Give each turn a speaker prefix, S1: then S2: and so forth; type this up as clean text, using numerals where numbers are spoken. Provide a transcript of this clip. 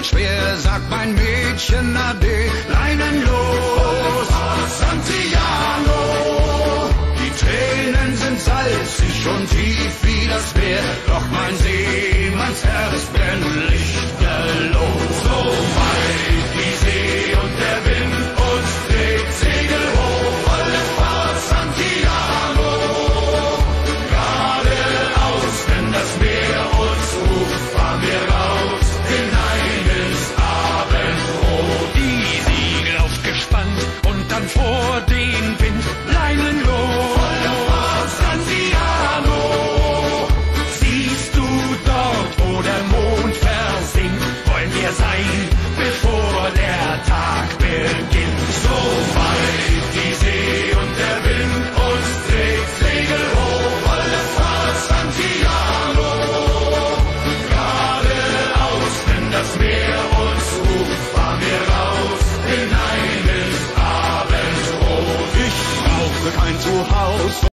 S1: fällt schwer, sagt mein Mädchen Ade. Leinen los, Santiano. Die Tränen sind salzig und tief wie das Meer, doch mein Seemannsherz brennt lichterloh. So weit die See und der Wind uns trägt, Segel hoch, volle Fahrt, Santiano. Geradeaus, wenn das Meer uns ruft, fahren wir raus, hinein ins Abendrot. Die Segel aufgespannt und dann vor den Wind, Leinen los, volle Fahrt, Santiano. Siehst du dort, wo der Mond versinkt, wollen wir sein, bevor der Tag beginnt. So weit die See und der Wind uns trägt, Segel hoch, volle Fahrt, Santiano. Geradeaus, wenn das Meer uns ruft, fahren wir raus, hinein ins Abendrot. Ich brauche kein Zuhause.